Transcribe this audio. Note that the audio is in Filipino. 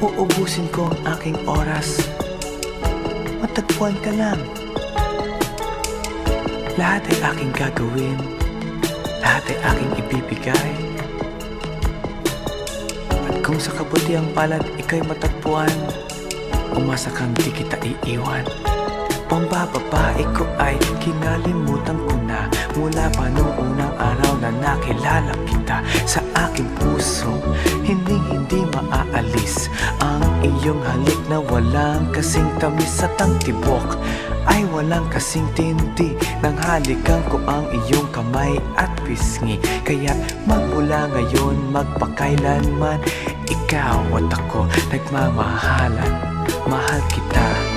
Uubusin ko ang aking oras, matagpuan ka lang. Lahat ay aking gagawin, lahat ay aking ibibigay. At kung sa kabutiang palad ikaw'y matagpuan, umasa kang di kita iiwan. Pambababae ko ay kinalimutan ko na, mula pa noong unang araw na nakilala kita. Sa aking puso, hindi maaalis ang iyong halik na walang kasing tamis at ang tibok ay walang kasing tindi nang halikan ko ang iyong kamay at pisngi. Kaya magmula ngayon, magpakailanman, ikaw at ako nagmamahalan. Mahal kita.